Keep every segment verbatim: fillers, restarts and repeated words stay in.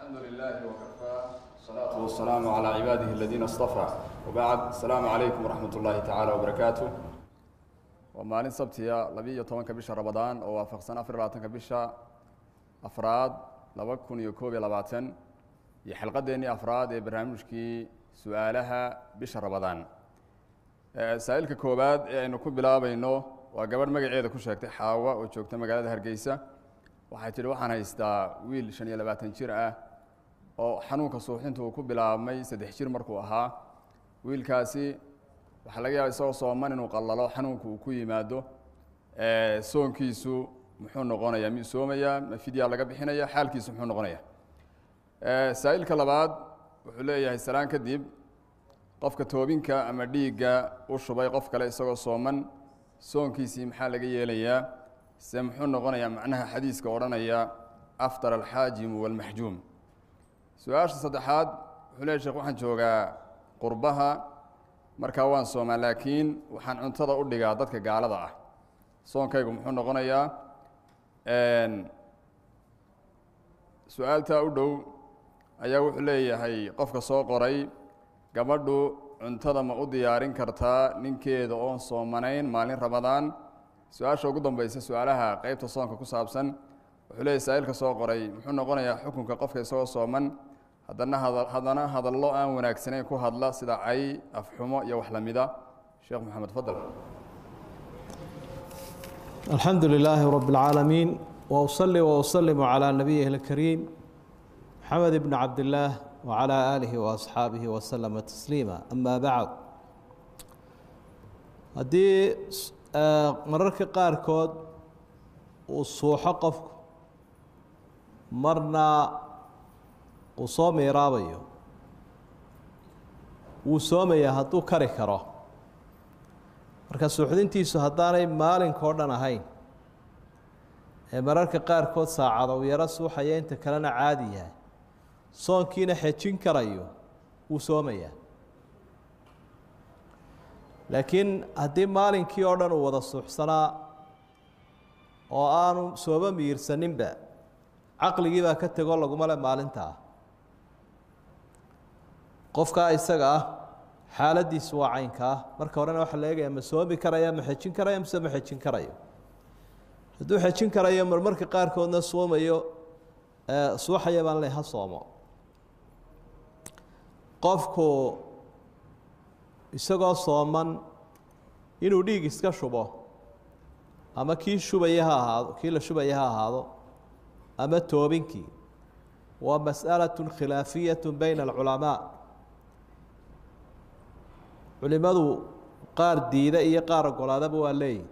الحمد لله وكفى والصلاة والسلام على عباده الذين اصطفى وبعد السلام عليكم ورحمة الله تعالى وبركاته ومالين سبتيا لبي طبعا كبشة رمضان ووافقنا في ربعتين كبشة أفراد لبكون يكوبي لبعتين يحلقة ديني أفراد برنامجكي سؤالها بشة رمضان سائلك كوباد إنه كوب بلا بينه وقبل ما قاعد أكون شاكت حاوة وشوكت مقالة هرجيسة وحيتلو وحنا يستا ويل شنيا لبعتين شرعة أو حنوك صوحين تو كوب بلا مي سدح شير مركوها ويل كاسي وحلاقي يسوع صومان إنه قلّله حنوك وكوي ماده سون كيسو محون غنيا مي سوميا ما في ديال لقب حنايا حال كيسو محون غنيا سائل كلاباد وحليه السلام كديب قف كتوبينك أما ديجا وشباي قف كلا يسوع صومان سون كيسي محل جيليا سمحون غنيا معناها حديث كورانيا أفطر الحاجم والمحجوم سؤال صدحات حليه شيخ وحن جوجا قربها markaa sooma laakiin waxaan cuntada u dhigaa dadka gaalada ah soonkaygu muxuu noqonayaa een su'aalta u dhow ayaa wuxuu leeyahay qofka soo qoray gabadhu cuntada ma u diyaarin kartaa ninkeeda oo soomanayn maalin ramadaan su'aasha ugu dambaysa su'aalaha qaybta soonka ku saabsan wuxuu leeyahay saailka soo qoray muxuu noqonayaa xukunka qofka isagoo sooman haddana haddana hadallo aan wanaagsanayn ku hadla sida cay afxumo iyo wax lamida sheekh maxamed fadal الحمد لله رب العالمين وأصلي وأسلم على نبيه الكريم محمد بن عبد الله وعلى آله وأصحابه وسلم تسليما أما بعد هدي مررك قاركود وصوح قفك مرنا uu soo meeraabayo wuu soomaya hadduu kari karo marka suuxdintiisu haddaanay maalinkoo dhan ahayn ee mararka qaarkood saacada uu yaro suuxaya inta kalena caadi yahay soonkiina xejin karayo wuu soomayaa laakiin haddii maalinkii oo dhan uu wada suuxsanaa oo aanu sooba miirsaninba caqligii baa ka tegoo laguma le maalintaa qofka isaga ah xaaladiisu waa caynka ah marka horena waxa la eegayaa ma soomi karaya ma xejin karaya mise ma xejin karayo hadduu xejin karayo marmarka qaarkoodna soomayo suuxaya baan leha soomo qofku isagoo sooman inuu dhiig iska shubo ama kii shubaya ha ahaado kii la shubaya ha ahaado ama toobinkii waa mas'alaة khilaafiyaة bayna الculamaa culimadu qaar diida iyo qaar ogolaadaba waa leeyihin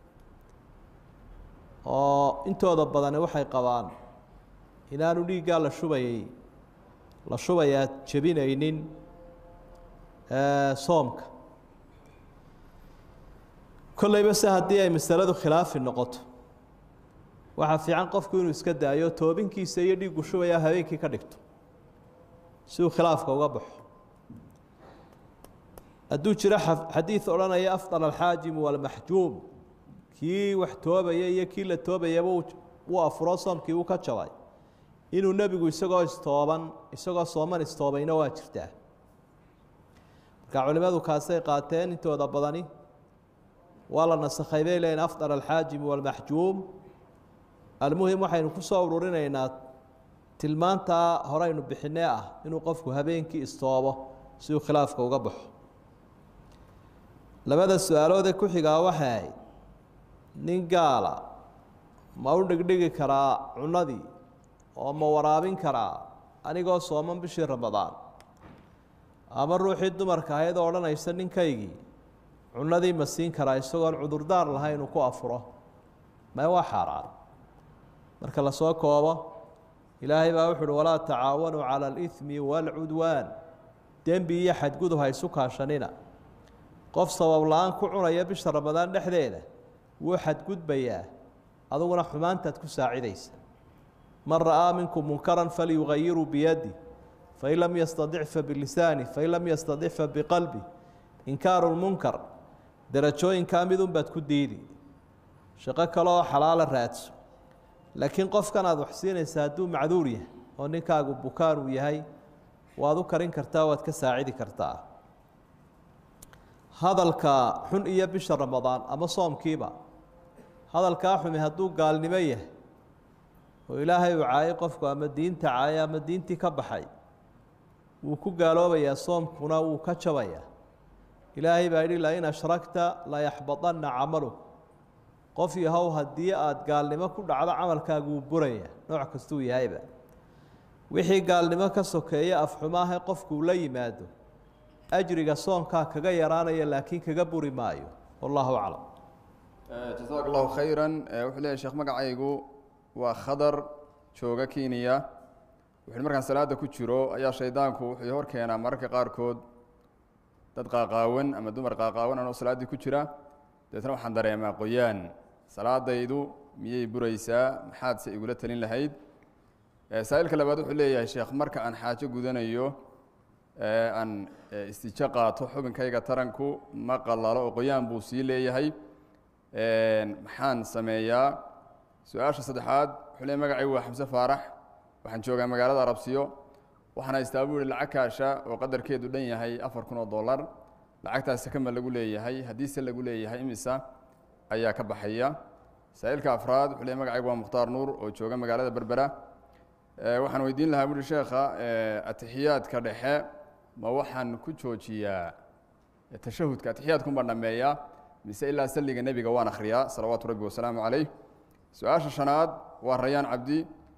oo intooda badani waxay qabaan inaanu dhiiggaa la shubayay la shubayaa jebinaynin soomka kollayba se haddii ay masaladu khilaafi noqoto waxaa fiican qofku inuu iska daayo toobinkiisa iyo dhiiggu shubayaa habeenkii ka dhigto si uu khilaafka uga baxo hadduu jiro xadiid odhanaya afdal alxaajimu walmaxjuum kii wax toobaya iyo kii la toobayaba uu afuro soomkii uu ka jabay inuu nebigu isagoo istooban isagoo sooman istoobayna waa jirtaa marka culimadu kaasay qaateen intooda badani waa la nasakhay bay leeyihin afdal alxaajimu walmaxjuum almuhim waxaynu ku soo ururinaynaa tilmaantaa horeynu bixinee ah inuu qofku habeenkii istoobo si uu khilaafka uga baxo labada su-aaloodee ku xigaa waxay ahayd nin gaala ma u dhigdhigi karaa cunadii oo ma waraabin karaa anigoo sooman bishii ramadaan ama ruuxii dumarka ahayd oo odhanaysa ninkaygii cunadii ma siin karaa isagoon cudurdaar lahayn inuu ku afuro ma waa xaaraan marka la soo koobo ilaahay baa wuxu uhi walaa tacaawanuu cala alihmi waalcudwaan dembi iyo xadgudub ha isu kaashanina qof sabab la-aan ku cunaya bisha ramadaan dhexdeeda wuu xadgudbayaa aduguna xumaantaad ku saacidaysa man ra'aa minkum munkaran falyugayiruu biyadi fain lam yastadic fa bilisaani fain lam yastadic fa biqalbi inkaaru lmunkar darajooyinkaa midunbaad ku diidi shaqo kale oo xalaala raadso laakiin qofkan aad wax siinaysa hadduu macduur yahay oo ninkaagu bukaan uu yahay waad u karin kartaa waad ka saacidi kartaa hadalka xun iyo bisha ramadaan ama soomkiiba hadalkaa xumi hadduu gaalnimo yahay oo ilaahay uu caayay qofku ama diinta caayay ama diintii ka baxay wuu ku gaaloobayaa soomkuna wuu ka jabayaa ilaahay baa yidhi lain ashrakta layaxbadanna camaluk qof yahow haddii aada gaalnimo ku dhacdo camalkaagu wuu buraya nooc kastuu yahayba wixii gaalnimo ka sokeeya afxumaahe qofkuu la yimaado ajriga soonkaa kaga yaraanaya laakiin kaga buri maayo wallahu aclam jasaak allahu khayran wuxuu leeyahy sheekh magacaygu waa khadar jooga kenya wuxuu markaan salaada ku jiro ayaa shaydaanku wuxuu hor keenaa mararka qaarkood dad qaaqaawan ama dumar qaaqaawan anoo salaaddii ku jira dabeetna waxaan dareemaa qoyaan salaadaydu miyay buraysaa maxaad se igula talin lahayd saa-ilka labaad wuxuu leeyahay sheekh marka aan xaajo gudanayo aan istijo qaato xubinkayga taranku ma qalalo oo qoyaan buu sii leeyahay maxaan sameeyaa su-aasha saddexaad wuxuu leeyahy magacaygu waa xamse faarax waxaan joogaa magaalada arabsiyo waxaan haystaa buu ihi lacag kaasha oo qadarkeedu dhan yahay afar kun oo dollar lacagtaasi kama lagu leeyahay haddiise lagu leeyahay imisa ayaa ka baxaya saa-ilka afraad wuxuu leeyahy magacaygu waa mukhtaar nuur oo jooga magaalada berbera waxaan weydiin lahaa buuhi sheekha atixiyaadka dhexe ma waxaan ku joojiyaa tashahudka atixiyaadkun baan dhameeyaa mise ilaa salliga nebiga waan akhriyaa salawaatu rabbi wasalaamu calayh su-aasha shanaad waa rayaan cabdi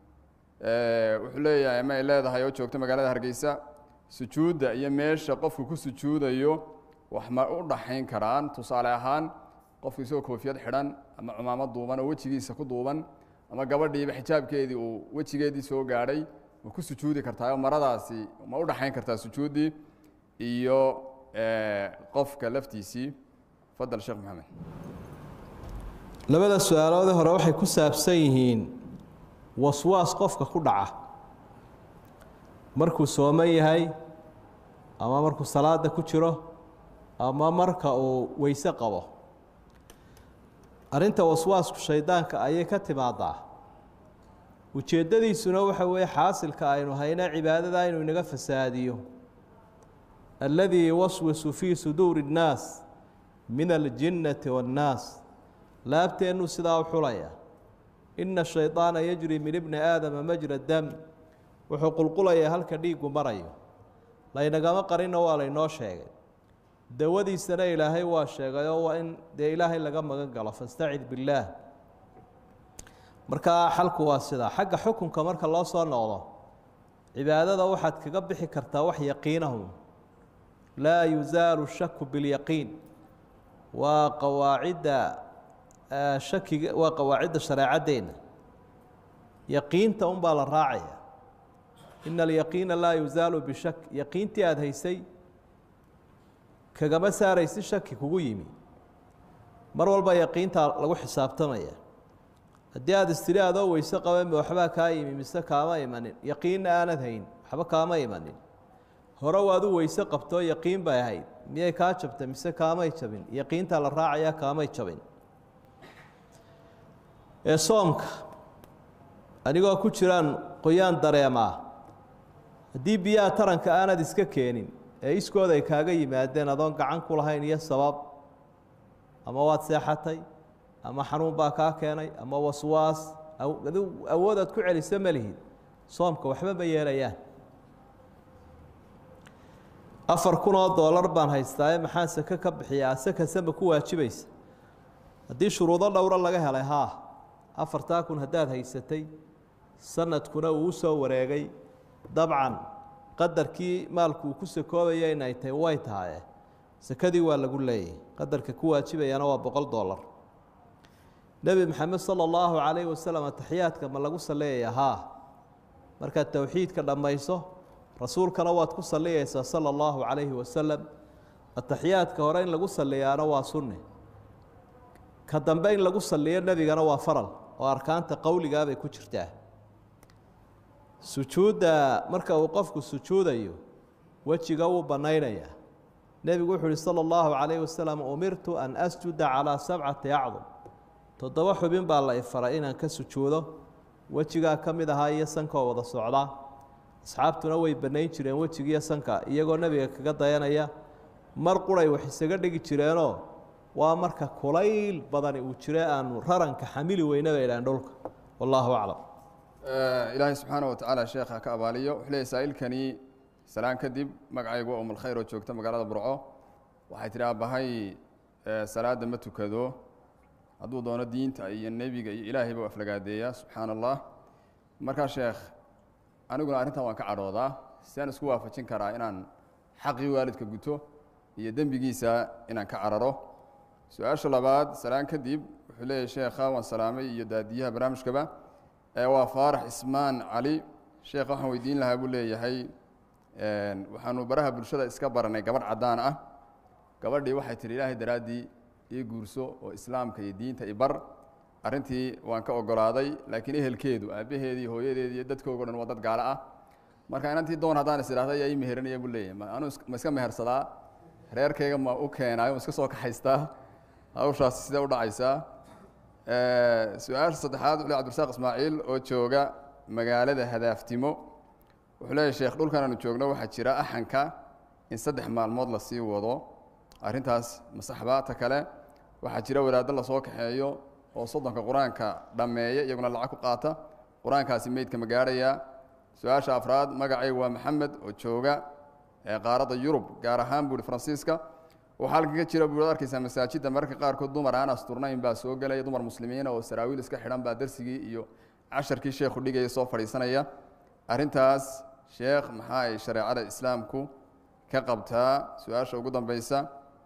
wuxuu leeyahay ma ay leedahay oo joogta magaalada hargeysa sujuudda iyo meesha qofku ku sujuudayo wax ma u dhaxayn karaan tusaale ahaan qofku isagoo koofiyad xidhan ama cumaamad duuban oo wejigiisa ku duuban ama gabadhiiba xijaabkeedii uu wejigeedii soo gaadhay ma ku sujuudi kartaa maradaasi ma u dhaxayn kartaa sujuuddii iyo qofka laftiisii fadal sheekh maxamed labada su-aaloode hore waxay ku saabsan yihiin waswaas qofka ku dhaca markuu sooman yahay ama markuu salaada ku jiro ama marka uu weyse qabo arrinta waswaasku shaydaanka ayay ka timaadaa ujeeddadiisuna waxa weeye xaasilka aynu hayna cibaadada inuu inaga fasaadiyo alladii yuwaswisu fii suduuri اnnaas min aljinnati waannaas laabteennuu sidaa u xulaya ina shayطaana yajri min ibni aadama majra dam wuxuu qulqulayaa halka dhiigu marayo laynagama qarina waa laynoo sheegay dawadiisana ilaahay waa sheegay oo waa in dee ilaahay laga magan galo fastacid billaah markaa xalku waa sidaa xagga xukunka marka loo soo noqdo cibaadada waxaad kaga bixi kartaa wax yaqiinahu laa yuzaalu shaku bilyaqiin waa qawaacidda shakiga waa qawaacidda shareecaddeena yaqiinta unbaa la raacaya ina alyaqiina laa yuzaalu bishak yaqiintii aada haysay kagama saaraysi shaki kugu yimi mar walba yaqiintaa lagu xisaabtamaya haddii aada istiri adoo weyse qaban waxbaa kaa yimi mise kaama imanin yaqiinna aanad hayn waxba kaama imanin hore waad u weyse qabtoo yaqiin bay ahayd miyay kaa jabta mise kaamay jabin yaqiintaa la raacaya kaamay jabin ee soomka anigoo ku jiraan qoyaan dareemaa haddii biyaha taranka aanad iska keenin ee iskooda ay kaaga yimaadeen adoon gacan ku lahayn iyo sabab ama waad seexatay ama xanuun baa kaa keenay ama waswaas awood aad ku celisa ma lihid soomka waxba ma yeelayaan afar kun oo dollar baan haystaaye maxaan sake ka bixiyaa saka sama ku waajibaysa haddii shuruudo dhowro laga helay haa afartaa kun haddaad haysatay sanadkuna uu usoo wareegay dabcan qadarkii maalku uu ku sakoobaya inay tahay way tahaye sakadii waa lagu leeyahay qadarka ku waajibayana waa boqol dollar nebi maxamed sala allahu calayhi wasalam ataxiyaadka ma lagu salleeyaya haa markaad towxiidka dhammayso rasuulkana waad ku salliyaysaa sala allahu calayhi wasalam ataxiyaadka hore in lagu salliyaana waa sunne ka dambe in lagu salliyo nebigana waa faral oo arkaanta qowligaa bay ku jirtaa sujuudda marka uu qofku sujuudayo wejiga wuu bannaynayaa nebigu wuxuu uhi sala allahu calayhi wasalam umirtu an asjuda calaa sabcati acdum toddoba xubin baa la ifaray inaan ka sujuudo wejigaa ka mid ahaa iyo sankoo wada socda asxaabtuna way bannayn jireen wejigiiyo sanka iyagoo nebiga kaga dayanaya mar quray wax isaga dhigi jireenoo waa marka kulayl badani uu jira aanu raranka xamili weyna bay idhahan dhulka wallaahu aclam ilaahay subxaana wa tacaala sheekha ka abaaliyo wuxuu leeyahy saa'ilkani salaan kadib magacaygu waa umulkhayr oo joogta magaalada burco waxay tidhi aabbahay salaadda ma tukado hadduu doono diinta iyo nebiga iyo ilaahayba u aflagaadeeya subxaana allah markaa sheekh aniguna arrintan waan ka cadhoodaa si aan isku waafajin karaa inaan xaqii waalidka guto iyo dembigiisa inaan ka cararo su-aasha labaad salaan kadib wuxuu leeyahy sheekha waan salaamay iyo daadiyaha barnaamijkaba waa faarax ismaan cali sheekha waxaan weydiin lahaa buu leeyahay waxaanu baraha bulshada iska baranay gabadh caddaan ah gabadhii waxay tihi ilaahay daraaddii ii guurso oo islaamka iyo diinta i bar arrintii waan ka ogolaaday laakiin ehelkeedu aabbaheedii hooyadeedii iyo dadkoogo dhan waa dad gaalo ah marka inantii doon haddaan is idhahda ayaa ii meheranaya buu leeyahay anuu ma iska mehersadaa reerkayga ma u keenaayo ma iska soo kaxaystaa hawshaasi sidee u dhacaysaa su-aasha saddexaad wuxuu leey cabdirasaaq ismaaciil oo jooga magaalada hadaaftimo wuxuu leeyahy sheekh dhulkan aanu joogno waxaa jira axanka in saddex maalmood la sii wado arrintaas masaxba ta kale waxaa jira wadaaddo lasoo kaxeeyo oo soddonka qur-aanka dhammeeya iyaguna lacag ku qaata qur-aankaasi meydka ma gaadhayaa su-aasha afraad magacaygu waa maxamed oo jooga qaaradda yurub gaar ahaan buuhi faransiiska waxaa halkan ka jira buuad arkaysaa masaajidda mararka qaarkood dumar aan asturnayn baa soo gelaya dumar muslimiina oo saraawiil iska xidhan baa darsigii iyo casharkii sheekhu dhigaya soo fadhiisanaya arrintaas sheekh maxaa ay shareecada islaamku ka qabtaa su-aasha ugu dambeysa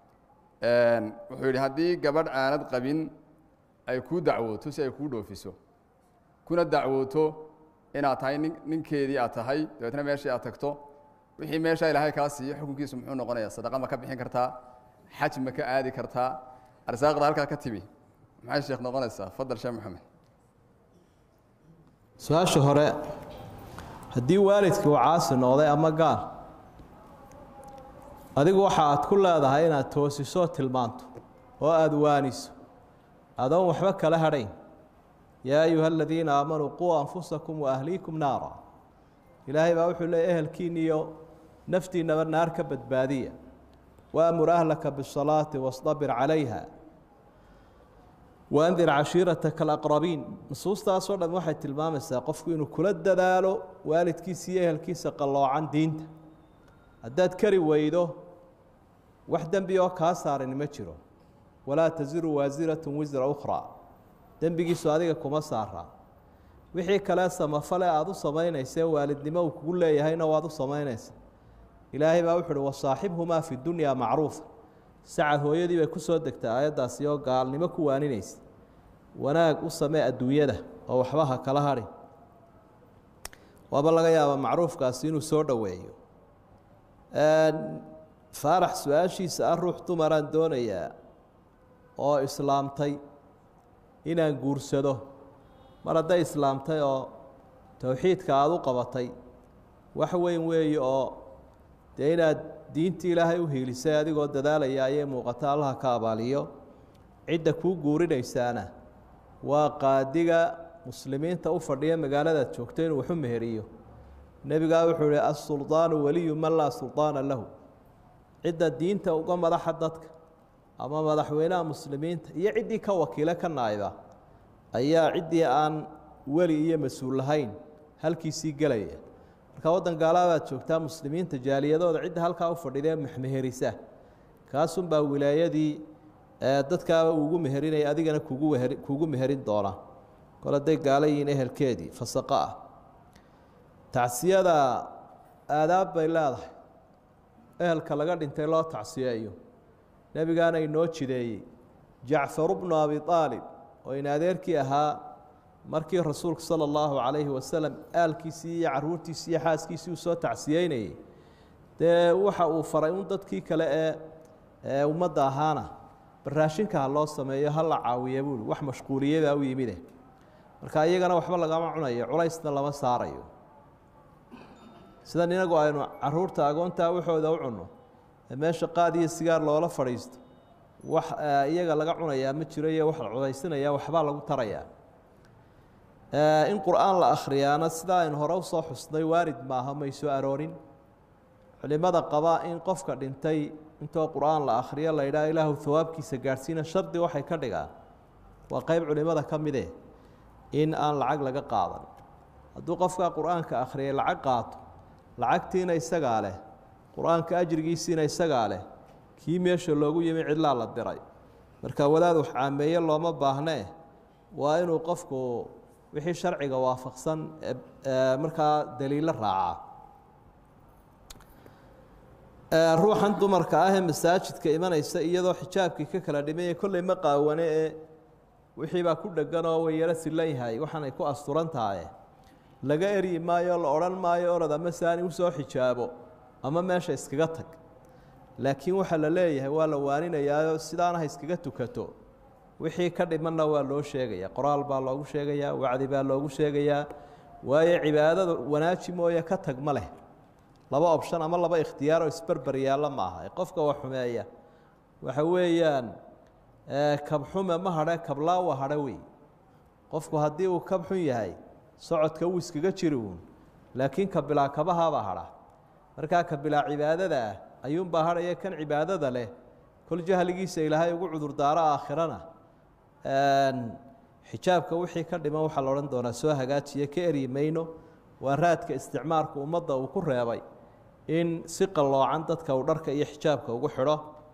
wuxuu yidhi haddii gabadh aanad qabin ay kuu dacwooto si ay kuu dhoofiso kuna dacwooto inaad tahay nin ninkeedii aad tahay dabeetna meeshii aad tagto wixii meeshaa ilaahay kaa siiyo xukunkiisu muxuu noqonayaa sadaqa ma ka bixin kartaa xaj ma ka aadi kartaa arsaaqda halkaa ka timi maxay sheekh noqonaysaa fadal sheekh maxamed su-aasha hore haddii waalidkii uu caasi noqday ama gaal adigu waxa aad ku leedahay inaad toosiso tilmaanto oo aada waaniso adoon waxba kala hadhayn yaa ayuha aladiina aamanuu quu anfusakum waahliikum naara ilaahay baa wuxuu leeyay ehelkiinniyo naftiinaba naar ka badbaadiya waamur ahlaka bisalaati wastabir calayha waandir cashiirataka alaqrabiin nusuustaasoo dhan waxay tilmaamaysaa qofku inuu kula dadaalo waalidkiisa iyo ehelkiisa qalloocan diinta haddaad kari weydo wax dembi oo kaa saaran ma jiro walaa tasiru waasiratun wisra ukhraa dembigiisu adiga kuma saaraa wixii kale samafale aada u samaynaysa waalidnimo uu kugu leeyahayna waad u samaynaysa ilaahay baa wuxu uhi wasaaxibhumaa fi dunyaa macruufa sacad hooyadii bay ku soo degtay aayaddaasi oo gaalnimo ku waaninaysa wanaag u samee adduunyada oo waxba ha kala hadhin waaba laga yaabaa macruufkaasi inuu soo dhoweeyo faarax su-aashiisa ah ruux dumaraan doonayaa oo islaamtay inaan guursado mar hadday islaamtay oo towxiidka aada u qabatay wax weyn weeye oo dee inaad diintii ilaahay u hiilisay adigoo dadaalaya ayay muuqata allaha ka abaaliyo cidda kuu guurinaysaana waa qaadiga muslimiinta u fadhiya magaaladaad joogto inuu waxu meheriyo nebigaa wuxuu ihi assuldaanu waliyu man laa suldaana lahu cidda diinta uga madaxa dadka ama madaxweynaha muslimiinta iyo ciddii ka wakiile ka naayba ayaa ciddii aan weli iyo mas-uul lahayn halkiisii gelaya marka waddan gaalaabaad joogtaa muslimiinta jaaliyadooda cidda halkaa u fadhidee meherisa kaasunbaa wilaayadii dadkaaba ugu meherinaya adigana kugu weheri kugu meherin doona kol hadday gaala yihiin ehelkeedii fasaqo ah tacsiyada aadaab bay leedahay ehelka laga dhintay loo tacsiyeeyo nebigaana inoo jideeyey jacfaru bnu abi aalib oo in adeerkii ahaa markii rasuulku sala allahu calayhi wasalam aalkiisii iyo caruurtiisii iyo xaaskiisii uu soo tacsiyeynayey dee waxa uu faray un dadkii kale ee ee ummadda ahaana baraashinka ha loo sameeyo ha la caawiya buui wax mashquuliyabaa u yimide marka iyagana waxba lagama cunayo culaysna lama saarayo sidan inagu aynu caruurta agoontaa waxooda u cunno meesha qaad iyo sigaar loola fadhiisto wax iyaga laga cunayaa ma jiro iyo wax la cudaysinaya waxbaa lagu tarayaa in qur'aan la akhriyaana sidaa aynu hore usoo xusnay waarid maaha may soo aroorin culimada qabaa in qofka dhintay intoo qur'aan la akhriyo la yidhaha ilaahu hawaabkiisa gaadhsiina shardi waxay ka dhigaan waa qeyb culimada ka mide in aan lacag laga qaadan hadduu qofka qur'aanka akhriyay lacag qaato lacagtiina isagaa leh qur'aanka ajrigiisiina isagaa leh kii meesha loogu yimi cidlaa la diray marka wadaad wax caameeye looma baahnee waa inuu qofku wixii sharciga waafaqsan markaa daliilo raacaa ruuxan dumarka ah ee masaajidka imanaysa iyadoo xijaabkii ka kala dhimaya kolley ma qaawane ee wixii baa ku dhegan oo way yaro silan yahay waxaanay ku asturan tahay laga eryi maayo la odhan maayo orod ama saani usoo xijaabo ama meesha iskaga tag laakiin waxaa la leeyahay waa la waaninayaayo sidaana ha iskaga tukato wixii ka dhimanna waa loo sheegayaa qoraal baa loogu sheegayaa wacdi baa loogu sheegayaa waayo cibaadada wanaaji mooye ka tag ma leh laba option ama laba ikhtiyaar oo isberber yaalla maaha ee qofka wax xumeeya waxa weeyaan kabxume ma hadhe kablaa wa hadhe wey qofku haddii uu kab xun yahay socodka wuu iskaga jiri uun laakiin kabilaa kabahaabaa hadha markaa kabilaa cibaadada ah ayuunbaa hadhaya kan cibaadada leh kol jahligiisa ilaahay ugu cudurdaaro aakhirana xijaabka wixii ka dhiman waxaa la odhan doonaa soo hagaajiye ka eryi mayno waa raadka isticmaalku ummadda uu ku reebay in si qalloocan dadka uu dharka iyo xijaabka ugu xidho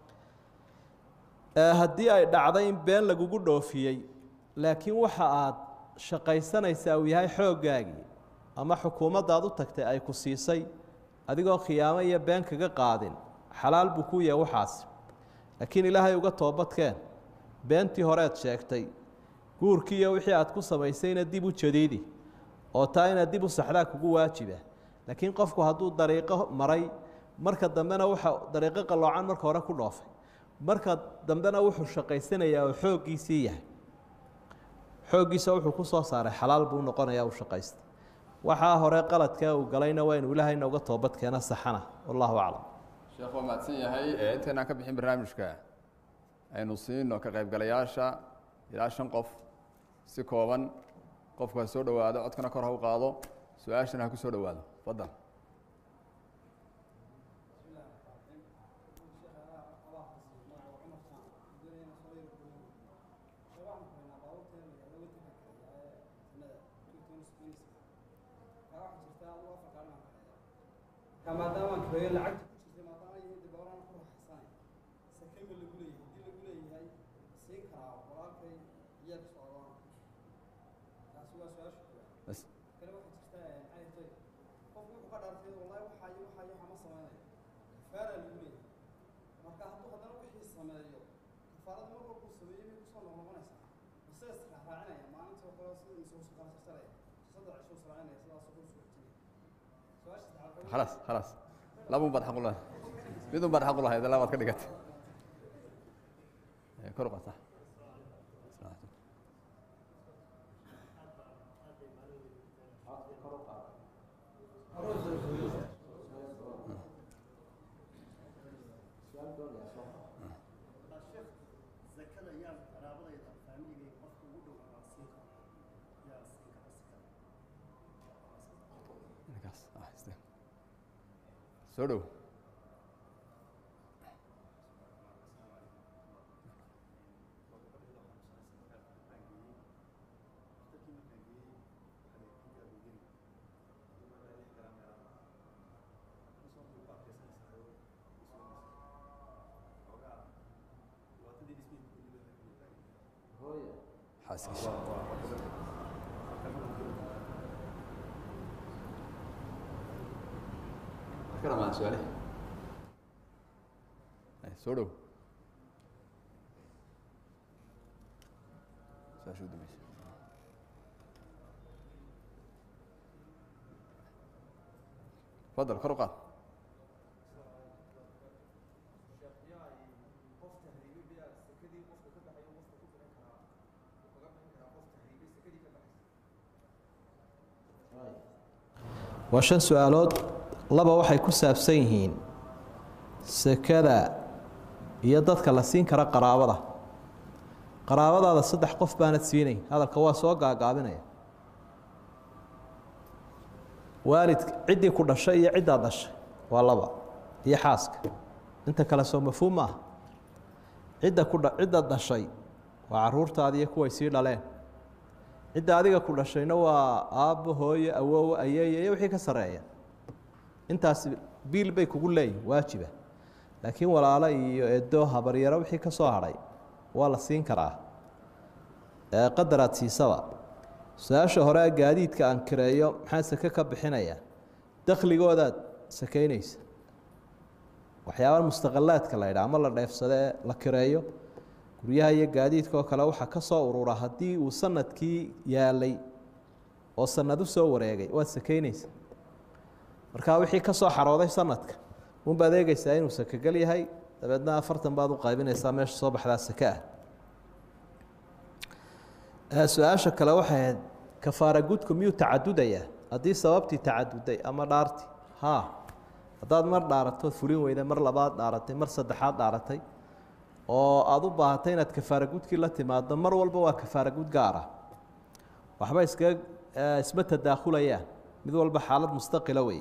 haddii ay dhacday in been lagugu dhoofiyey laakiin waxa aad shaqaysanaysaa uu yahay xooggaagii ama xukuumaddaad u tagtay ay ku siisay adigoo khiyaamo iyo been kaga qaadin xalaal buu ku yahay waxaasi laakiin ilaahay uga toobadkeen beentii horeed sheegtay guurkii iyo wixii aad ku samaysayna dib u jadiidi oo taa inaad dib u saxdaa kugu waajiba laakiin qofku hadduu dariiqo maray marka dambena waxa dariiqo qalloocan marka hore ku dhoofay marka dambena wuxuu shaqaysanayaa oo xooggiisii yahay xooggiisa wuxuu ku soo saaray xalaal buu noqonayaa uu shaqaysta waxaa hore qaladka uu galayna waa inuu ilaahayna uga toobadkeena saxana wallahu aclam sheekh waa mahadsan yahay intaynaan ka bixin barnaamijka aynu siino ka qaybgalayaasha ilaa shan qof si kooban qofku ha soo dhowaado codkana kor ha u qaado su-aashana ha ku soo dhowaado fadal maadaama kabeeyo lacagta ku jirtay maadaama yahay dabaarana ku raxsanay sakayba lagu leeyahay hadii lagu leeyahay siin karaa walaalkay iyaad socdaan taasi waa su-aasha bas kale waxaa jirta ayatay qof wuxuu ka dhaartay wallahi waxa iyo waxa iyo xama sameeyay kafaara lagu leeyahay marka hadduu haddana wixii sameeyo kafaarada mar walba uu sameeyay mid kusoo noqonaysa base iska raacinaya maalinta kale sida uu soo qarsaraya saddex cisho raacinaya sidaas oo soo خلاص خلاص لا مو بدحق الله بدون بدحق الله هذا لا ما تكدقت كرقة صح soo dhow xaaskiisa كلام عن سؤاله سولو ساشو دمش تفضل خرقات وشن سؤالات laba waxay ku saabsan yihiin sakada iyo dadka la siin kara qaraabada qaraabadaada saddex qof baanad siinayn hadalka waa soo gaagaabinaya waalidka ciddii ku dhashay iyo ciddaad dhashay waa laba iyo xaaska inta kale soo mafhuum maaha cidda ku ciddaad dhashay waa carruurtaadi iyo kuway sii dhaleen cidda adiga ku dhashayna waa aabbo hooyo awow ayeeyo iyo wixii ka sarreeya intaas biil bay kugu leeyihin waajiba laakiin walaalo iyo eedo habaryaro wixii ka soo hadhay waa la siin karaa qadaraad siisaba su-aasha hore gaadiidka aan kireeyo maxaa sake ka bixinaya dakhligoodaad sakaynaysa waxyaabaha mustaqalaadka la yidhaha ama la dheefsadee la kireeyo guryaha iyo gaadiidka oo kale waxaa ka soo urura haddii uu sanadkii yaalay oo sanad u soo wareegay waad sakaynaysa markaa wixii ka soo xarooday sanadka unbaad eegeysaa inuu sakagel yahay dabeedna afartan baad u qaybinaysaa meesha soo baxdaa sake ah su-aasha kale waxay ahayd kafaara gudku miyuu tacadudaya haddii sababtii tacaduday ama dhaarti ha haddaad mar dhaaratood fulin weyda mar labaad dhaaratay mar saddexaad dhaaratay oo aada u baahatay inaad kafaara gudkii la timaado mar walba waa kafaara gud gaar ah waxba iskaga isma tadaakulayaan mid walba xaalad mustaqila wey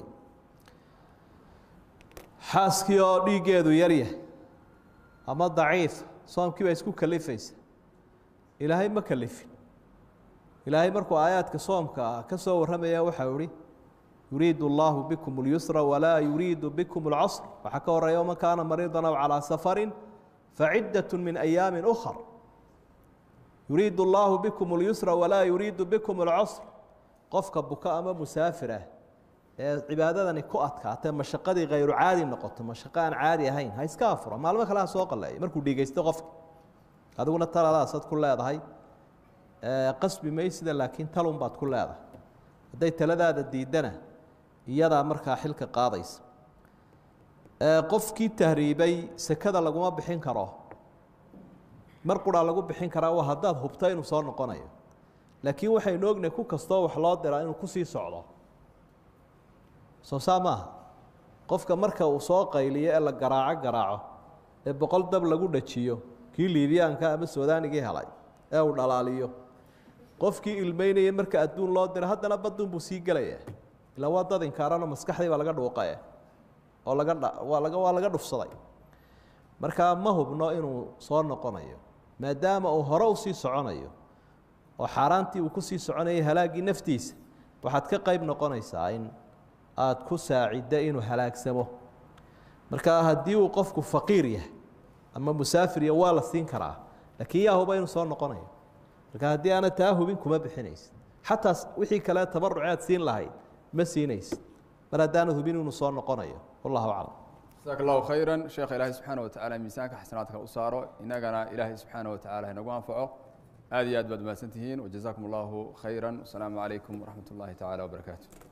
xaaskii oo dhiiggeedu yaryahay ama daciif soomkii baa isku kalifaysa ilaahay ma kalifin ilaahay markuu aayaadka soomka ka soo warramaya waxau ihi yuriidu allaahu bikum اlyusra walaa yuriidu bikum اlcasr waxaa ka horeeya waman kaana mariidan aw calaa safarin faciddaة min ayaami أkhar yuriidu allaahu bikum اlyusra walaa yuriidu bikum اlcasr qofka buka ama musaafir ah ee cibaadadani ku adkaatee mashaqadii hayru caadi noqoto mashaqo aan caadi ahayn ha iska afuro maalmo kale ha soo qaleeyo markuu dhiigeysto qofka adiguna taladaasad ku leedahay qasbi maysida laakiin talun baad ku leedahay hadday taladaada diidana iyadaa markaa xilka qaadaysa qofkii tahriibay sekada laguma bixin karo mar quraa lagu bixin karaa waa haddaad hubto inuu soo noqonayo laakiin waxaynu ognahay ku kastoo wax loo diraa inuu kusii socdo soo saa maaha qofka marka uu soo qayliyo ee la garaaco garaaco ee boqol dab lagu dhajiyo kii liibiyaanka ama suudaanigii helay ee uu dhalaaliyo qofkii ilmeynaya marka adduun loo diro haddana badun buu sii gelaya ilaa waa dad inkaarano maskaxdii baa laga dhuuqaye oo laga waa laga waa laga dhufsaday markaa ma hubno inuu soo noqonayo maadaama uu hore usii soconayo oo xaaraantii uu kusii soconayay halaaggii naftiisa waxaad ka qayb noqonaysaa in aada ku saacidda inuu halaagsamo markaa haddii uu qofku faqiir yahay ama musaafiriya waa la siin karaa laakiin yaa huba inuu soo noqonayo marka haddii aana taa hubin kuma bixinaysid xataa wixii kale tabaruceed siin lahayd ma siinaysid mar haddaanad hubin inuu soo noqonayo wallahu aclam jazaak allahu khayra sheekha ilaahay subxaana wa tacaala miisaanka xasanaadka u saaro inagana ilaahay subxaana wa tacala inagu anfaco aad iyo aad baad mahadsan tihiin wajazaakum allahu khayra wasalaamu calaykum waraxmat ullahi tacaala wabarakaatu